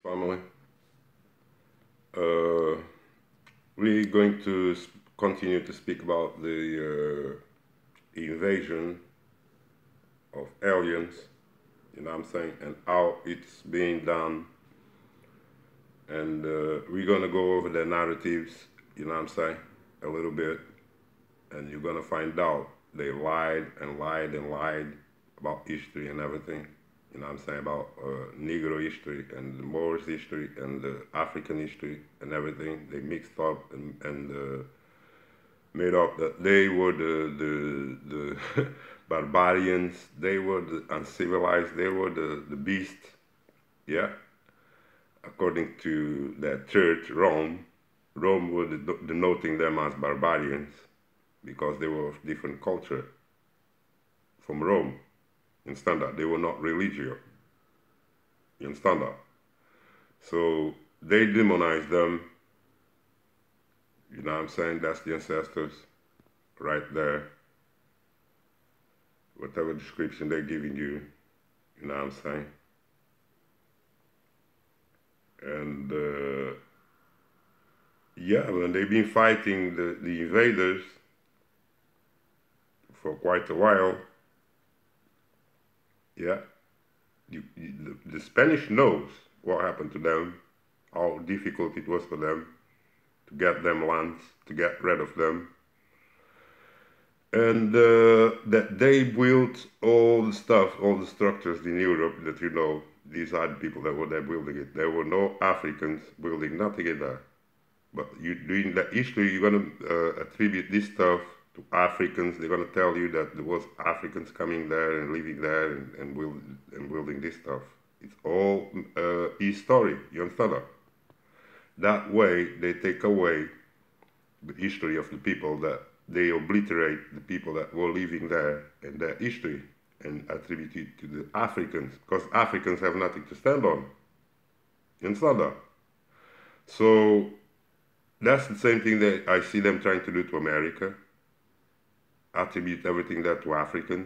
family. Uh, we're going to continue to speak about the invasion of aliens, you know what I'm saying, and how it's being done. And we're going to go over the narratives, you know what I'm saying, a little bit. And you're going to find out they lied and lied and lied about history and everything. You know what I'm saying, about Negro history and the Moorish history and the African history and everything. They mixed up and made up that they were the barbarians, they were the uncivilized, they were the beast. Yeah, according to that church, Rome was denoting them as barbarians because they were of different culture from Rome. You understand that? They were not religious. You understand that? So they demonized them. You know what I'm saying? That's the ancestors right there. Whatever description they're giving you, you know what I'm saying? And yeah, when they've been fighting the invaders for quite a while, yeah, the Spanish knows what happened to them, how difficult it was for them to get them lands, to get rid of them, and that they built all the stuff, all the structures in Europe that you know. These are the people that were there building it. There were no Africans building nothing in there. But you doing that history, you're gonna attribute this stuff to Africans. They're gonna tell you that there was Africans coming there and living there and building this stuff. It's all his story. You understand that? That way, they take away the history of the people, that they obliterate the people that were living there and their history and attribute it to the Africans, because Africans have nothing to stand on. You understand that? So that's the same thing that I see them trying to do to America. Attribute everything that to Africans.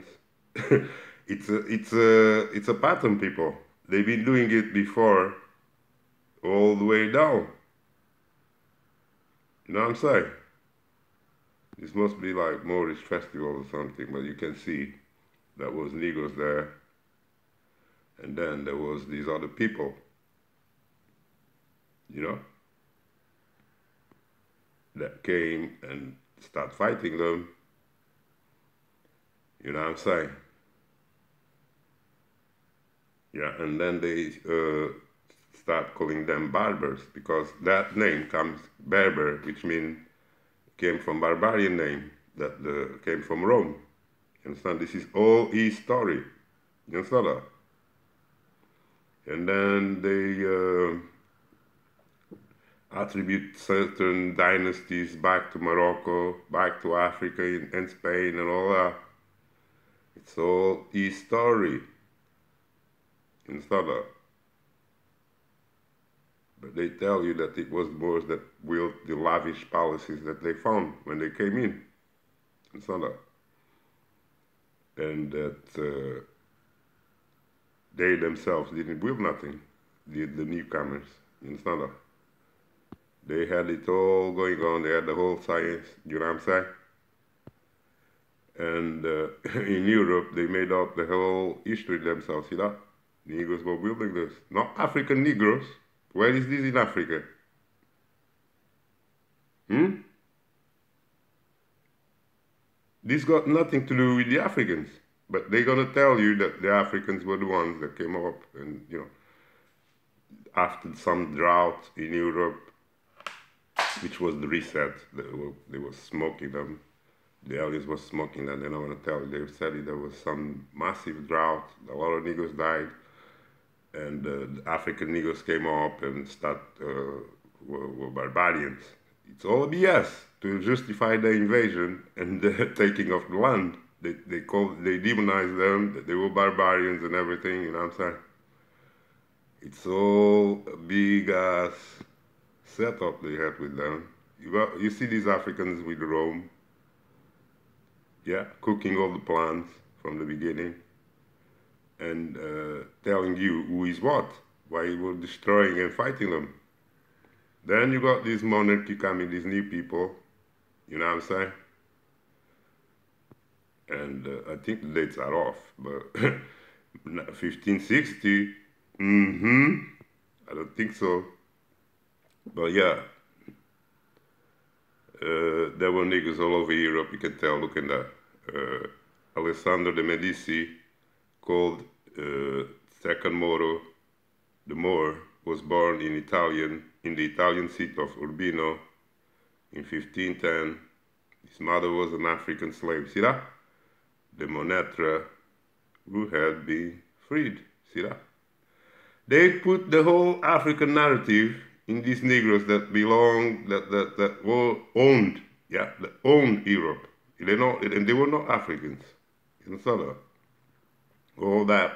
It's a pattern, people. They've been doing it before, all the way down. You know what I'm saying? This must be like Moorish festival or something, but you can see there was Negroes there, and then there was these other people, you know, that came and start fighting them. You know what I'm saying? Yeah, and then they start calling them barbers because that name comes Berber, which means came from barbarian name that came from Rome. You understand? This is all his story. You understand that? And then they attribute certain dynasties back to Morocco, back to Africa and Spain and all that. It's all his story. You understand that? But they tell you that it was Moors that built the lavish palaces that they found when they came in. You understand that? And that they themselves didn't build nothing, the newcomers. You understand that? They had it all going on. They had the whole science, you know what I'm saying? And in Europe, they made up the whole history themselves, you know? Negroes were building this. Not African Negroes. Where is this in Africa? Hmm? This got nothing to do with the Africans. But they're going to tell you that the Africans were the ones that came up and, you know, after some drought in Europe, which was the reset, they were smoking them. The aliens were smoking them. They're not going to tell you. They said there was some massive drought. A lot of Negroes died. And the African Negroes came up and were barbarians. It's all BS to justify the invasion and the taking of the land. They demonized them, that they were barbarians and everything, you know what I'm saying? It's all a big ass setup they had with them. You see these Africans with Rome, yeah, cooking all the plans from the beginning and telling you who is what. Why he was destroying and fighting them. Then you got this monarchy coming, these new people, you know what I'm saying? And I think the dates are off, but 1560, I don't think so. But yeah, there were niggas all over Europe, you can tell, looking at Alessandro de Medici, called Second Moro, the Moor, was born in the Italian seat of Urbino in 1510. His mother was an African slave, see that? The Monetra, who had been freed, see that? They put the whole African narrative in these Negroes that belonged, that were owned, yeah, that owned Europe. And they were not Africans. You know, all that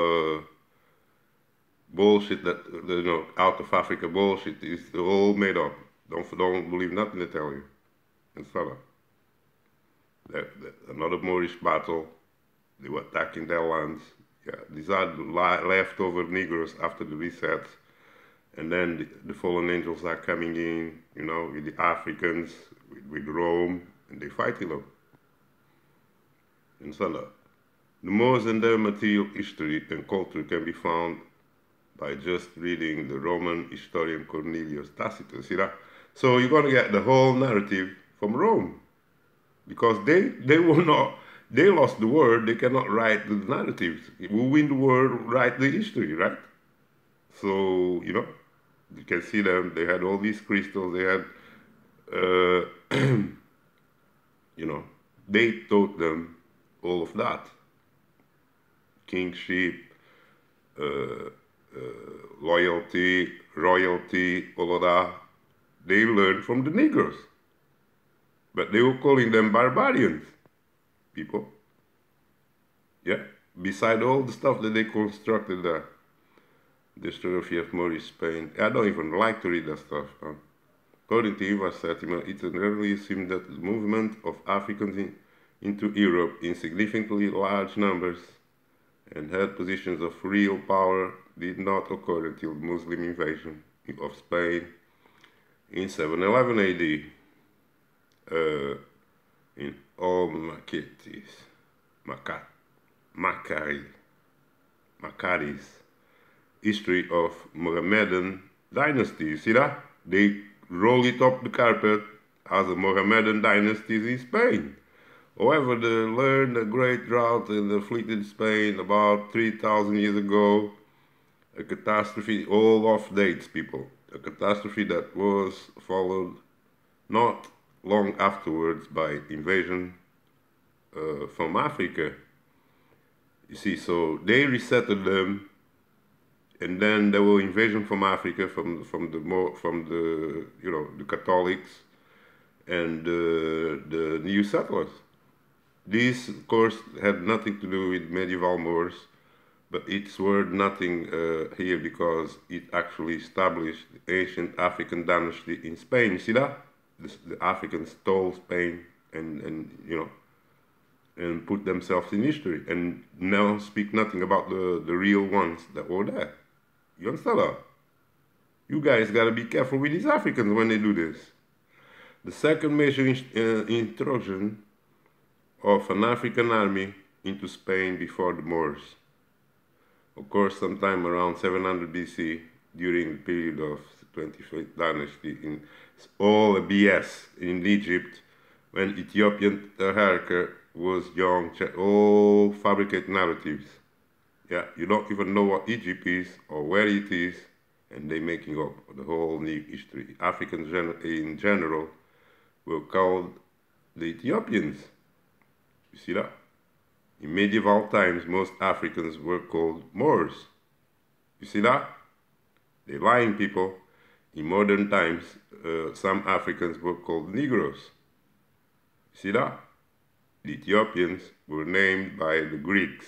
bullshit that, you know, out of Africa bullshit is all made up. Don't believe nothing they tell you. And so that another Moorish battle, they were attacking their lands. Yeah, these are the leftover Negroes after the resets. And then the fallen angels are coming in, you know, with the Africans, with Rome, and they fighting them. And so the Moors and their material history and culture can be found by just reading the Roman historian Cornelius Tacitus, you know? So you're going to get the whole narrative from Rome, because they were not, they lost the word, they cannot write the narratives. Who win the word, write the history, right? So, you know, you can see them, they had all these crystals, they had, you know, they taught them all of that. Kingship, loyalty, royalty, all of that, they learned from the Negroes. But they were calling them barbarians, people. Yeah, beside all the stuff that they constructed there. The History of Moorish Spain. I don't even like to read that stuff. According to Ivar Septima, it's rarely assumed that the movement of Africans into Europe in significantly large numbers and had positions of real power did not occur until the Muslim invasion of Spain in 711 AD. In Macari's history of Mohammedan dynasty. See that? They roll it up the carpet as a Mohammedan dynasties in Spain. However, they learned a great drought and afflicted Spain about 3,000 years ago. A catastrophe, all off dates, people. A catastrophe that was followed not long afterwards by invasion from Africa. You see, so they resettled them, and then there were invasion from Africa, from the you know, the Catholics and the new settlers. These, of course, had nothing to do with medieval Moors, but it's worth nothing here because it actually established the ancient African dynasty in Spain. You see that? The Africans stole Spain and you know, and put themselves in history, and now speak nothing about the real ones that were there. You understand that? You guys gotta be careful with these Africans when they do this. The second major intrusion of an African army into Spain before the Moors. Of course, sometime around 700 BC, during the period of the 25th dynasty, in all a BS in Egypt, when Ethiopian Taharqa was young, all fabricate narratives. Yeah, you don't even know what Egypt is or where it is, and they're making up the whole new history. Africans in general were called the Ethiopians. You see that? In medieval times, most Africans were called Moors. You see that? They're lying, people. In modern times, some Africans were called Negroes. You see that? The Ethiopians were named by the Greeks.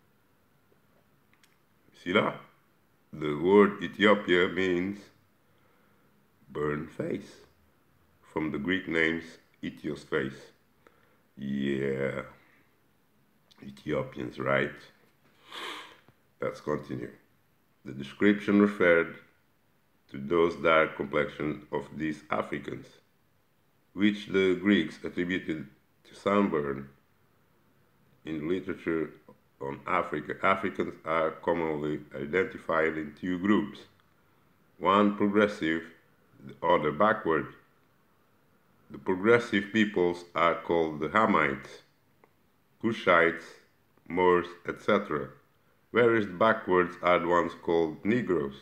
You see that? The word Ethiopia means burnt face, from the Greek names Ethios face. Yeah, Ethiopians, right? Let's continue. The description referred to those dark complexions of these Africans, which the Greeks attributed to sunburn. In literature on Africa, Africans are commonly identified in two groups, one progressive, the other backward. The progressive peoples are called the Hamites, Cushites, Moors, etc., whereas the backwards are the ones called Negroes.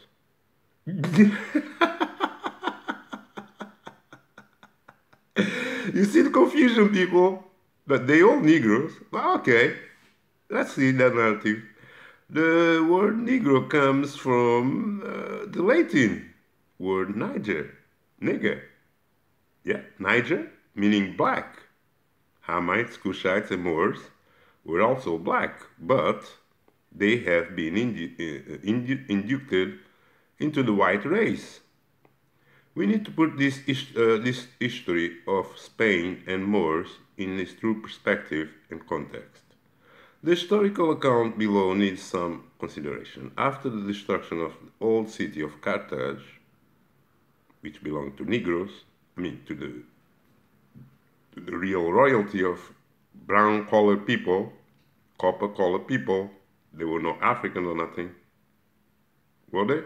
You see the confusion, people? But they all Negroes. Well, okay, let's see that narrative. The word Negro comes from the Latin word Niger, nigger. Yeah, Niger, meaning black. Hamites, Cushites, and Moors were also black, but they have been inducted into the white race. We need to put this history of Spain and Moors in its true perspective and context. The historical account below needs some consideration. After the destruction of the old city of Carthage, which belonged to Negroes, to the real royalty of brown-colored people, copper-colored people, they were not African or nothing, were they?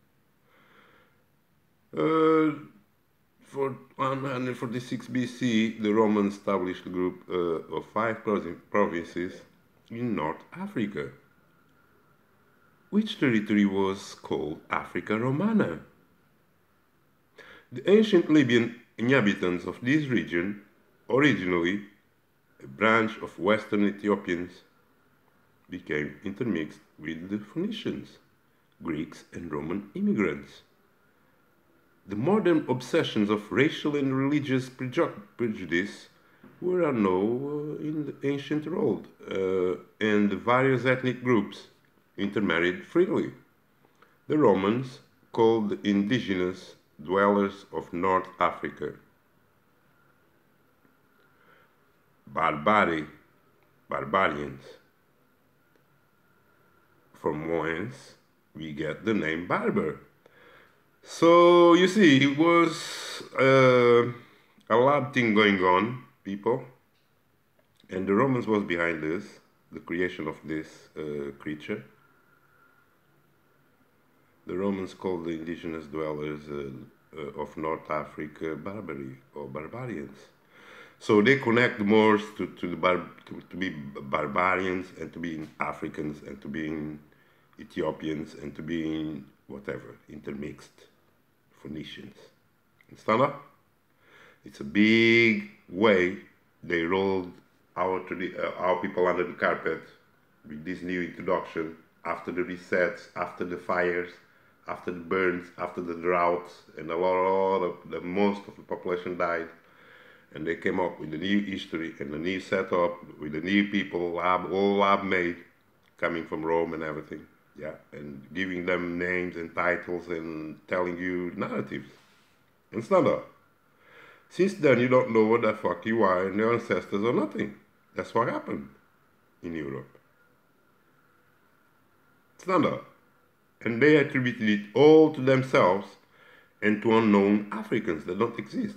For 146 BC, the Romans established a group of 5 provinces in North Africa, which territory was called Africa Romana. The ancient Libyan inhabitants of this region, originally a branch of Western Ethiopians, became intermixed with the Phoenicians, Greeks, and Roman immigrants. The modern obsessions of racial and religious prejudice were unknown in the ancient world, and the various ethnic groups intermarried freely. The Romans called the indigenous dwellers of North Africa barbarians, from whence we get the name barbar. So you see, it was a lot thing going on, people, and the Romans was behind this, the creation of this creature. The Romans called the indigenous dwellers of North Africa barbarians. So they connect the Moors to be barbarians, and to being Africans, and to being Ethiopians, and to being whatever, intermixed Phoenicians. Understand that? It's a big way they rolled our people under the carpet with this new introduction, after the resets, after the fires, after the burns, after the droughts, and most of the population died. And they came up with a new history and a new setup with the new people, all lab made, coming from Rome and everything. Yeah, and giving them names and titles and telling you narratives. And stand up. Since then, you don't know what the fuck you are and your ancestors or nothing. That's what happened in Europe. Stand up. And they attributed it all to themselves and to unknown Africans that don't exist.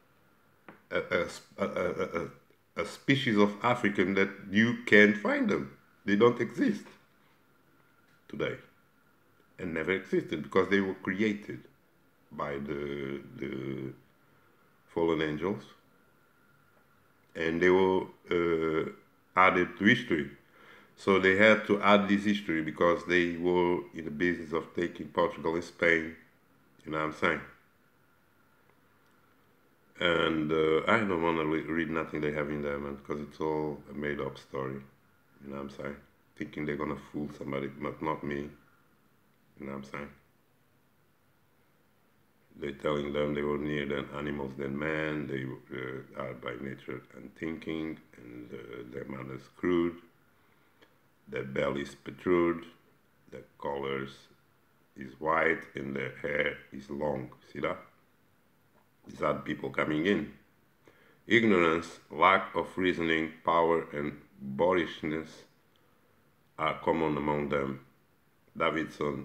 A species of African that you can't find them. They don't exist today, and never existed, because they were created by the fallen angels, and they were added to history. So they had to add this history because they were in the business of taking Portugal and Spain, you know what I'm saying? And I don't want to read nothing they have in there, man, because it's all a made-up story, you know what I'm saying? Thinking they're gonna fool somebody, but not me, you know what I'm saying? They're telling them they were near than animals than man, they are by nature unthinking, and their manners crude, their bellies protrude, their colors is white, and their hair is long. See that? These are people coming in. Ignorance, lack of reasoning, power, and boorishness are common among them. Davidson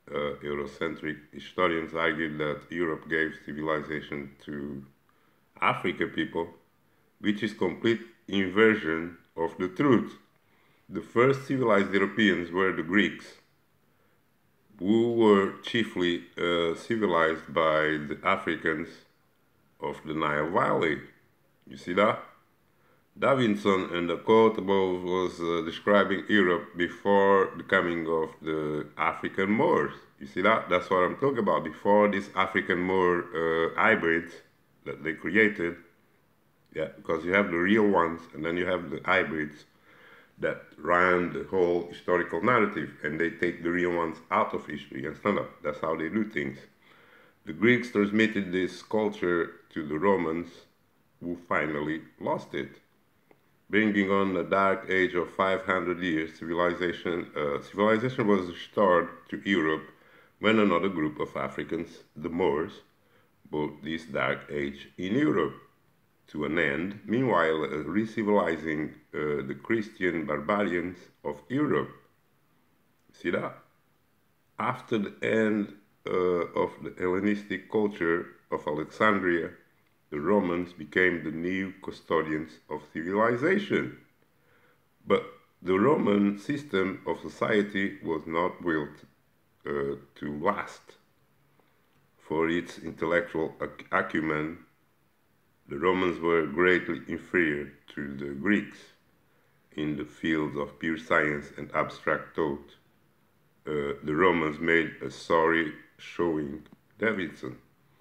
Eurocentric historians argued that Europe gave civilization to African people, which is complete inversion of the truth. The first civilized Europeans were the Greeks, who were chiefly civilized by the Africans of the Nile Valley. You see that? Davidson in the quote above was describing Europe before the coming of the African Moors. You see that? That's what I'm talking about. Before these African Moor hybrids that they created, yeah, because you have the real ones and then you have the hybrids that run the whole historical narrative, and they take the real ones out of history and stand up. That's how they do things. The Greeks transmitted this culture to the Romans, who finally lost it, bringing on a dark age of 500 years. Civilization was restored to Europe when another group of Africans, the Moors, brought this dark age in Europe to an end, meanwhile re-civilizing the Christian barbarians of Europe. See that? After the end of the Hellenistic culture of Alexandria, the Romans became the new custodians of civilization. But the Roman system of society was not built to last. For its intellectual acumen, the Romans were greatly inferior to the Greeks in the fields of pure science and abstract thought. The Romans made a sorry showing, Davidson.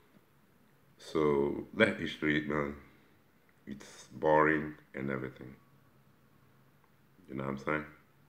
So that history, man, it's boring and everything. You know what I'm saying?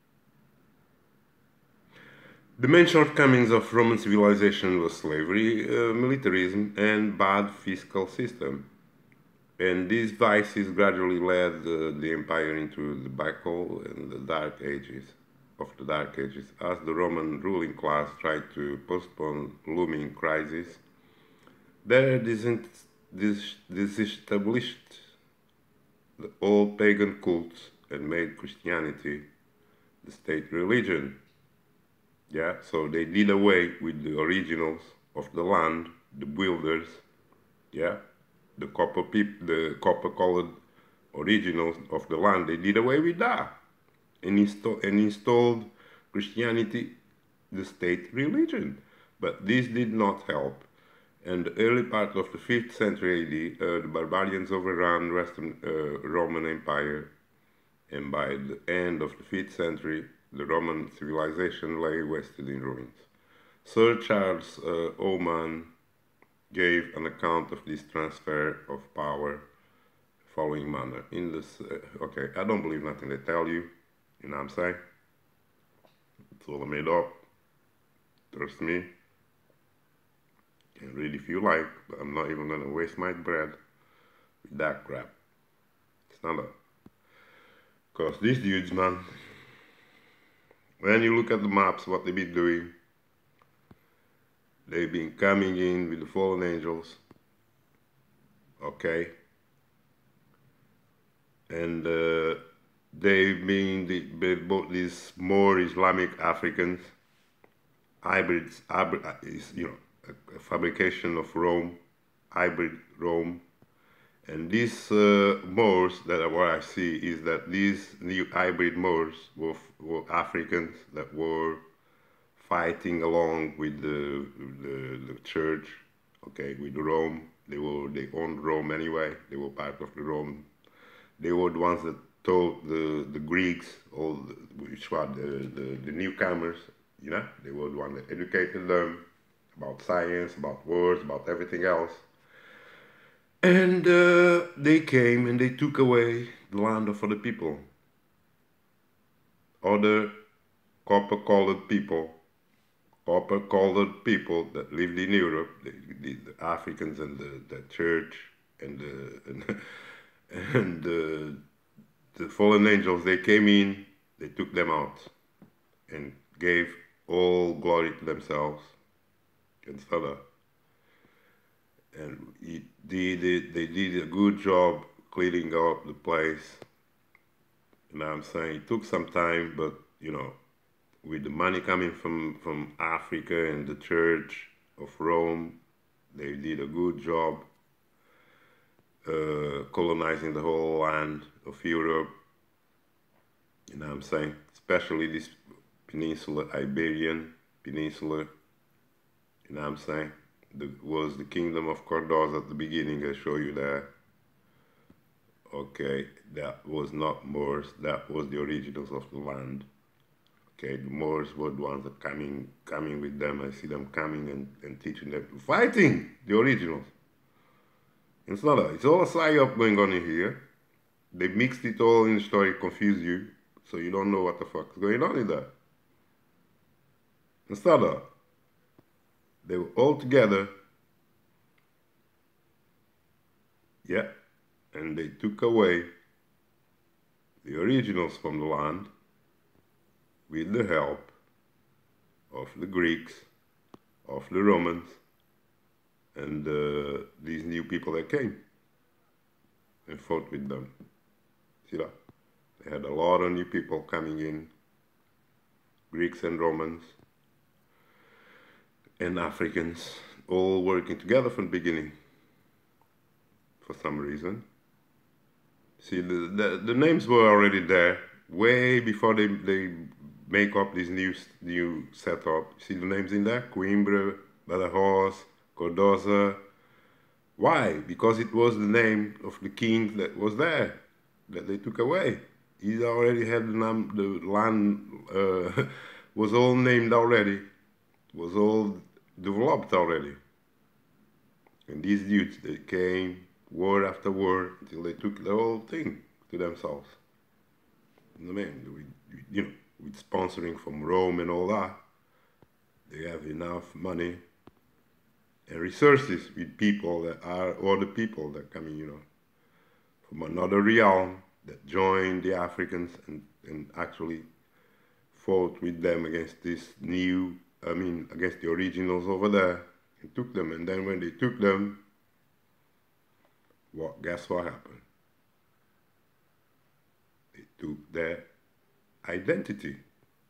The main shortcomings of Roman civilization was slavery, militarism, and bad fiscal system. And these vices gradually led the empire into the debacle and the Dark Ages as the Roman ruling class tried to postpone looming crisis. They disestablished the old pagan cults and made Christianity the state religion. Yeah, so they did away with the originals of the land, the builders, yeah, the copper-colored originals of the land. They did away with that and installed Christianity, the state religion. But this did not help. In the early part of the 5th century AD, the barbarians overran Western Roman Empire, and by the end of the 5th century, the Roman civilization lay wasted in ruins. Sir Charles Oman gave an account of this transfer of power following manner. In this, okay, I don't believe nothing they tell you, you know what I'm saying? It's all made up, trust me. You can read if you like, but I'm not even gonna waste my breath with that crap. Stand up. Because these dudes, man, when you look at the maps, what they've been doing, they've been coming in with the fallen angels, okay? And they've been both these more Islamic Africans, hybrids, you know, a fabrication of Rome, hybrid Rome. And these Moors, that what I see is that these new hybrid Moors were Africans that were fighting along with the church, okay, with Rome. They owned Rome anyway. They were part of the Rome. They were the ones that taught the Greeks, the newcomers, you know. They were the ones that educated them about science, about wars, about everything else. And they came and they took away the land of other people. Other copper-colored people that lived in Europe, the Africans and the church and the fallen angels, they came in, they took them out and gave all glory to themselves and further. And they did a good job cleaning up the place. You know what I'm saying? It took some time, but you know, with the money coming from Africa and the Church of Rome, they did a good job colonizing the whole land of Europe. You know what I'm saying? Especially this peninsula, Iberian Peninsula. You know what I'm saying? Was the kingdom of Cardozo at the beginning. I show you that. Okay, that was not Moors. That was the originals of the land. Okay, the Moors were the ones that coming with them. I see them coming and teaching them, fighting the originals. It's not it's all a psyop going on in here. They mixed it all in the story, confuse you, so you don't know what the fuck is going on in there. It's not that. They were all together, yeah, and they took away the originals from the land with the help of the Greeks, of the Romans, and these new people that came and fought with them. See that? They had a lot of new people coming in, Greeks and Romans and Africans, all working together from the beginning for some reason. See, the names were already there way before they make up this new setup. See the names in there? Coimbra, Badajoz, Cardozo. Why? Because it was the name of the king that was there, that they took away. He already had the land was all named already, was all developed already. And these dudes, they came war after war until they took the whole thing to themselves. You know what I mean? With sponsoring from Rome and all that, they have enough money and resources with people that are other people that come in, from another realm that joined the Africans and actually fought with them against this against the originals over there and took them. And then when they took them, guess what happened? They took their identity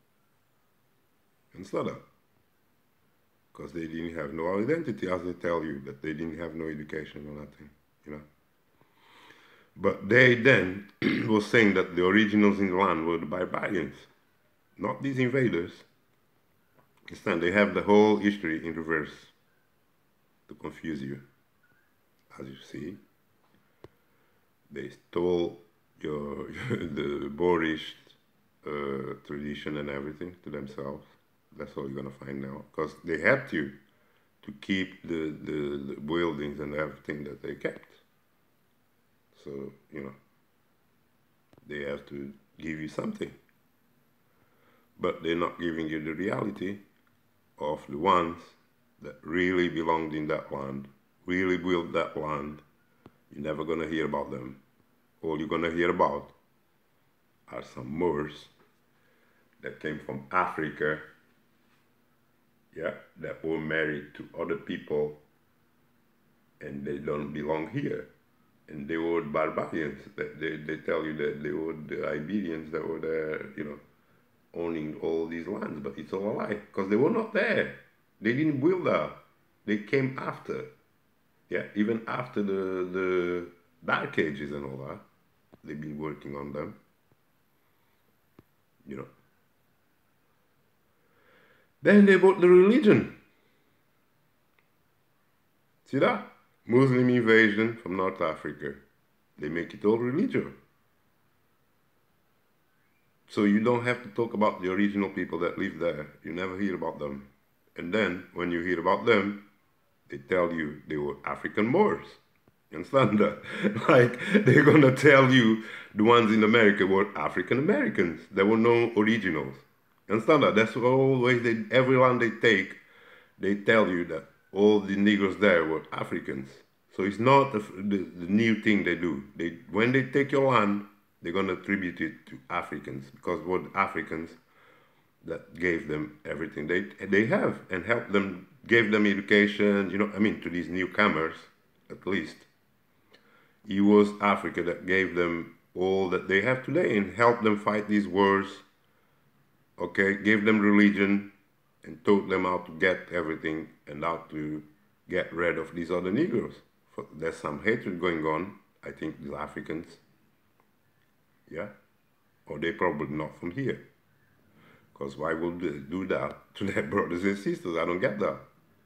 and so that. Because they didn't have no identity, as they tell you, that they didn't have no education or nothing, But they then was saying that the originals in the land were the barbarians, not these invaders. Understand? They have the whole history in reverse to confuse you. As you see, they stole the Boorish tradition and everything to themselves. That's all you're gonna find now, because they had to keep the buildings and everything that they kept. So they have to give you something, but they're not giving you the reality of the ones that really belonged in that land, really built that land. You're never gonna hear about them. All you're gonna hear about are some Moors that came from Africa, that were married to other people and they don't belong here. And they were barbarians. They tell you that they were the Iberians that were there, owning all these lands, but it's all a lie, because they were not there. They didn't build that. They came after. Even after the Dark Ages and all that. They've been working on them. Then they brought the religion. See that? Muslim invasion from North Africa. They make it all religion. So you don't have to talk about the original people that live there. You never hear about them. And then, when you hear about them, they tell you they were African Moors. You understand that? Like, they're gonna tell you the ones in America were African Americans. There were no originals. You understand that? That's always, everyone they take, they tell you that all the Negroes there were Africans. So it's not the new thing they do. When they take your land, they're gonna attribute it to Africans, because it was Africans that gave them everything they have and helped them, gave them education, to these newcomers, at least. It was Africa that gave them all that they have today and helped them fight these wars okay, gave them religion and taught them how to get everything and how to get rid of these other Negroes. There's some hatred going on, I think, these Africans, yeah, or they probably not from here. Because why would they do that to their brothers and sisters? I don't get that.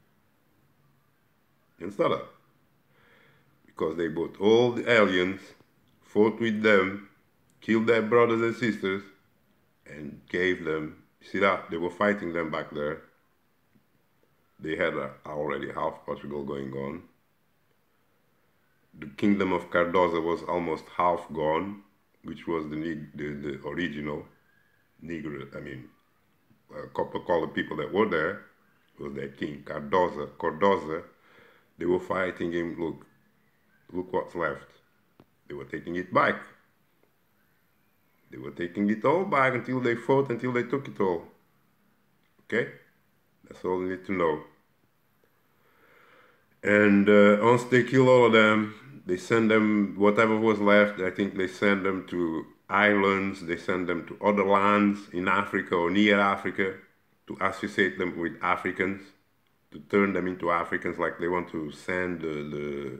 Instead of, because they brought all the aliens, fought with them, killed their brothers and sisters, and gave them, see that, they were fighting them back there. They had already half Portugal going on. The kingdom of Cardozo was almost half gone, which was the original Negro, I mean, copper colored people that were there. It was their king, Cardozo. They were fighting him, look what's left. They were taking it back. They were taking it all back until they fought, until they took it all. Okay? That's all you need to know. And once they kill all of them, they send them, whatever was left, I think they send them to islands, they send them to other lands in Africa or near Africa to associate them with Africans, to turn them into Africans, like they want to send the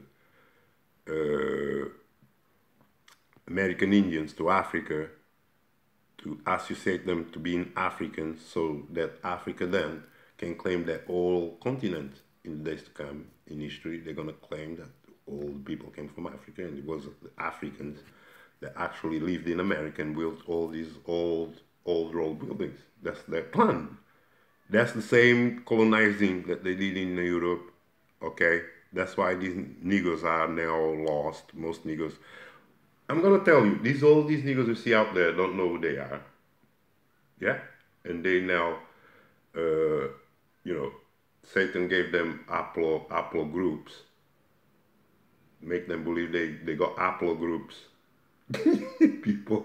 American Indians to Africa to associate them to being Africans, so that Africa then can claim that all continents in the days to come in history, they're going to claim that all the people came from Africa, and it was the Africans that actually lived in America and built all these old world buildings. That's their plan. That's the same colonizing that they did in Europe, okay? That's why these Negroes are now lost, most Negroes. I'm gonna tell you, all these Negroes you see out there don't know who they are, yeah? And they now, you know, Satan gave them Apollo groups, make them believe they got Apollo groups. People.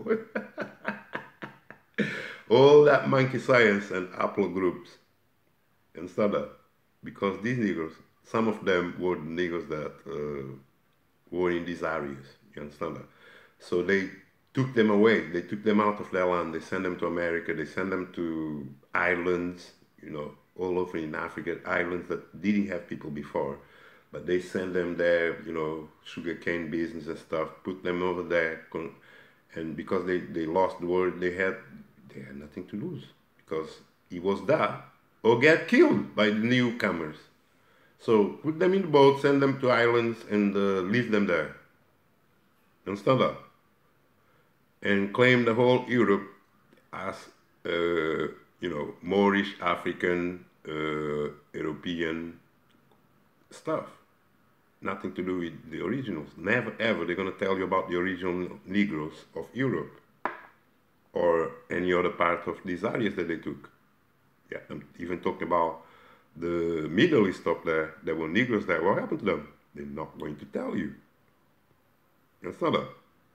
All that monkey science and Apollo groups and stuff that, because these Negroes, some of them were the Negroes that were in these areas, you understand that? So they took them away, they took them out of their land, they sent them to America, they sent them to islands, you know, all over in Africa, islands that didn't have people before, but they sent them there, you know, sugarcane business and stuff, put them over there, and because they lost the war, they had nothing to lose, because it was that or get killed by the newcomers. So put them in the boat, send them to islands, and leave them there. Understand that? And claim the whole Europe as, you know, Moorish, African, European stuff. Nothing to do with the originals. Never ever they're going to tell you about the original Negroes of Europe or any other part of these areas that they took. Yeah, I'm even talking about the Middle East up there. There were Negroes there. What happened to them? They're not going to tell you. You understand that?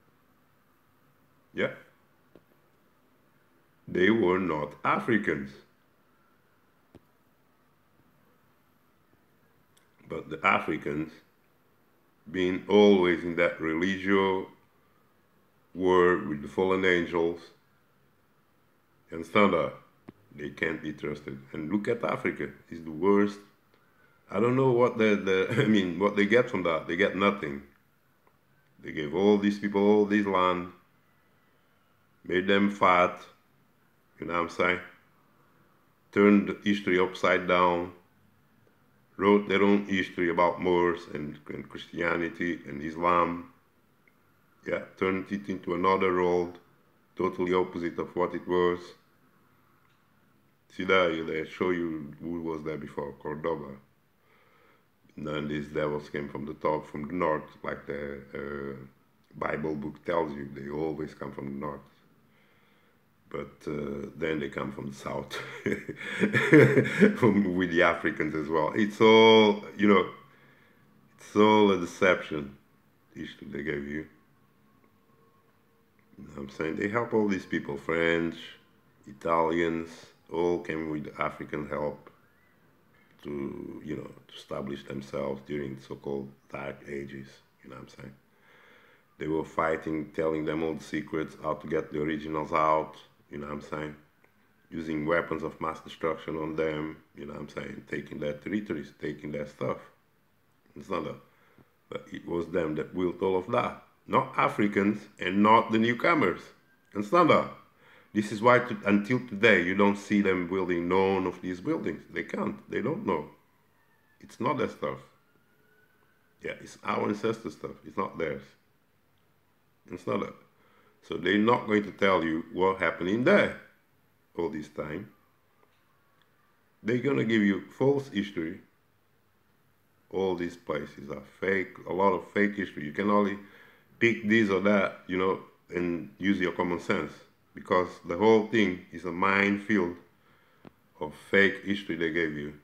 Yeah. They were not Africans. But the Africans, being always in that religious war with the fallen angels, you understand that? They can't be trusted. And look at Africa, it's the worst. I don't know what I mean, what they get from that. They get nothing. They gave all these people all this land, made them fat, you know what I'm saying? Turned the history upside down, wrote their own history about Moors and Christianity and Islam. Yeah, turned it into another world, totally opposite of what it was. See there, they show you who was there before, Cordoba. And then these devils came from the top, from the north, like the Bible book tells you. They always come from the north. But then they come from the south, with the Africans as well. It's all, you know, it's all a deception, history they gave you. You know what I'm saying? They help all these people, French, Italians, all came with African help to, you know, to establish themselves during so-called dark ages, you know what I'm saying? They were fighting, telling them all the secrets, how to get the originals out, you know what I'm saying? using weapons of mass destruction on them, you know what I'm saying, taking their territories, taking their stuff. It's not that. But it was them that built all of that. Not Africans and not the newcomers. It's not that. This is why until today you don't see them building none of these buildings. They can't. They don't know. It's not their stuff. Yeah, it's our ancestors' stuff. It's not theirs. It's not that. So they're not going to tell you what happened in there all this time. They're going to give you false history. All these places are fake, a lot of fake history. You can only pick this or that, you know, and use your common sense, because the whole thing is a minefield of fake history they gave you.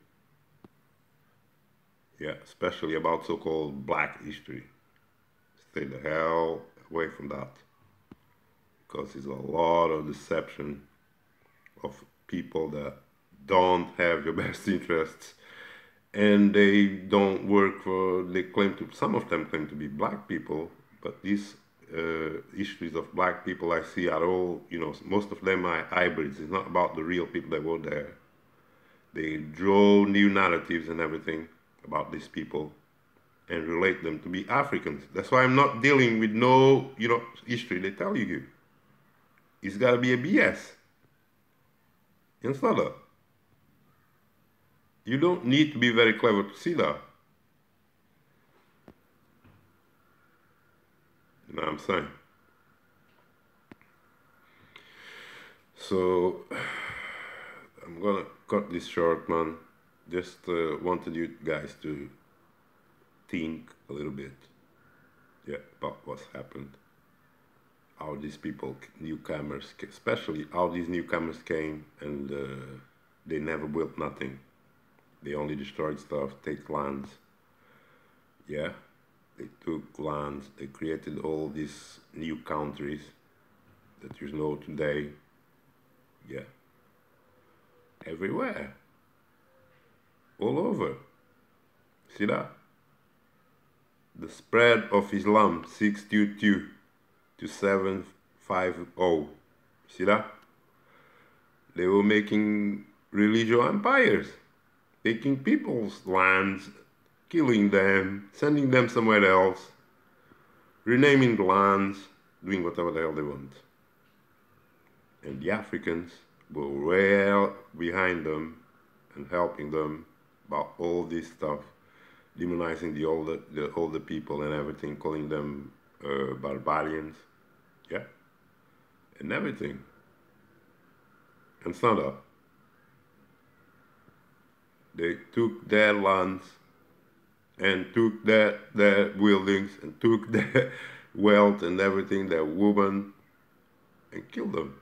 Yeah, especially about so-called black history. Stay the hell away from that, because it's a lot of deception of people that don't have your best interests, and they don't work for, they claim to, some of them claim to be black people, but these histories of black people I see are all, you know, most of them are hybrids. It's not about the real people that were there. They draw new narratives and everything about these people and relate them to be Africans. That's why I'm not dealing with no, you know, history they tell you. It's got to be a BS. It's not that. You don't need to be very clever to see that. You know what I'm saying? So, I'm gonna cut this short, man. Just wanted you guys to think a little bit, yeah, about what's happened. How these people, newcomers, especially how these newcomers came and they never built nothing. They only destroyed stuff, take lands. Yeah, they took lands, they created all these new countries that you know today. Yeah, everywhere, all over. See that? The spread of Islam, 622 to 750. See that? They were making religious empires, taking people's lands, killing them, sending them somewhere else, renaming the lands, doing whatever the hell they want. And the Africans were well behind them and helping them about all this stuff, demonizing the older people and everything, calling them barbarians, yeah, and everything. And it's not that. They took their lands and took their buildings and took their wealth and everything, their women, and killed them.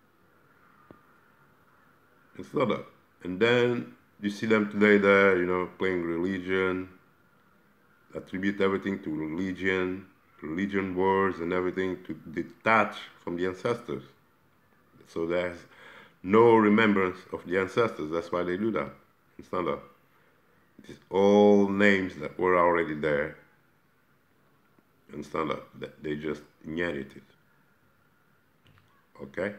It's not that. And then you see them today there, you know, playing religion, attribute everything to religion wars and everything, to detach from the ancestors. So there's no remembrance of the ancestors. That's why they do that. It's not that. It's all names that were already there. And it's not that they just inherited. Okay?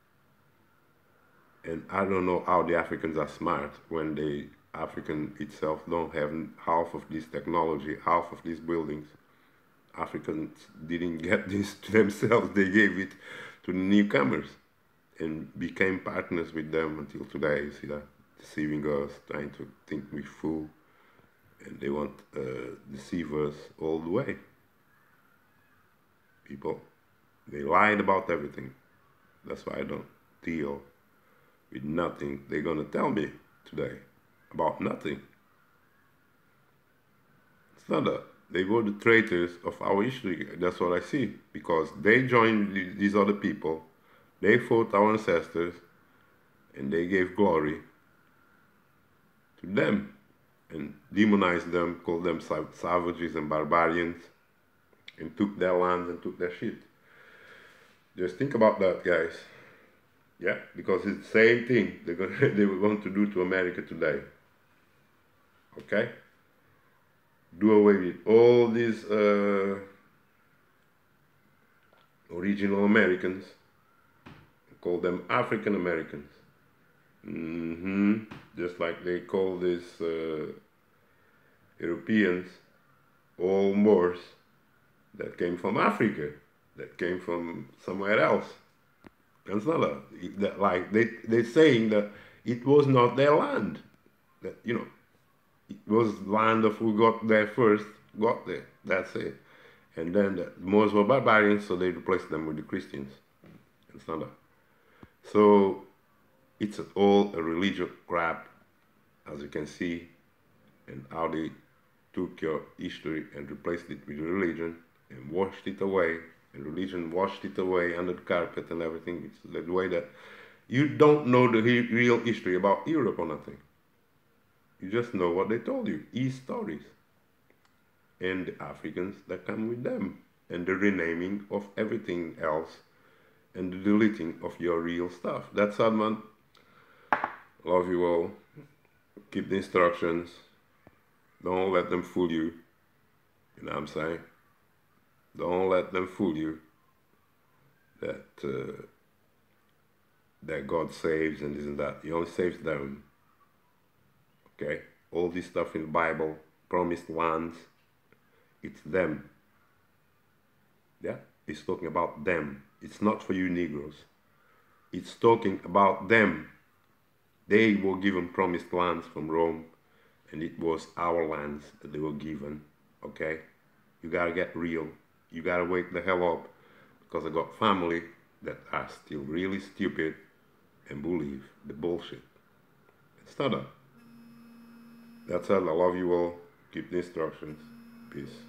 And I don't know how the Africans are smart when the African itself don't have half of this technology, half of these buildings. Africans didn't get this to themselves. They gave it to the newcomers and became partners with them until today. You see that? Deceiving us, trying to think we're fool. And they want to deceive us all the way. People, they lied about everything. That's why I don't deal with nothing they're gonna tell me today about nothing. It's not that. They were the traitors of our history. That's what I see. Because they joined these other people, they fought our ancestors, and they gave glory to them and demonized them, called them savages and barbarians, and took their lands and took their shit. Just think about that, guys. Yeah, because it's the same thing they were going to do to America today. Okay? Do away with all these original Americans, call them African Americans. Just like they call these Europeans all Moors that came from Africa, that came from somewhere else. That's not that, like they're saying that it was not their land. That it was land of who got there first, got there. That's it. And then the Moors were barbarians, so they replaced them with the Christians. It's not that. So it's all a religious crap, as you can see, and how they took your history and replaced it with religion and washed it away, and religion washed it away under the carpet and everything. It's the way that you don't know the real history about Europe or nothing. You just know what they told you, his stories, and the Africans that come with them, and the renaming of everything else, and the deleting of your real stuff. That's all, man. Love you all. Keep the instructions. Don't let them fool you. You know what I'm saying? Don't let them fool you that that God saves and this and that. He only saves them. Okay? All this stuff in the Bible, promised lands, it's them. Yeah? It's talking about them. It's not for you Negroes. It's talking about them. They were given promised lands from Rome, and it was our lands that they were given. Okay? You gotta get real. You gotta wake the hell up, because I got family that are still really stupid and believe the bullshit. It's not that. That's all. I love you all. Keep the instructions. Peace.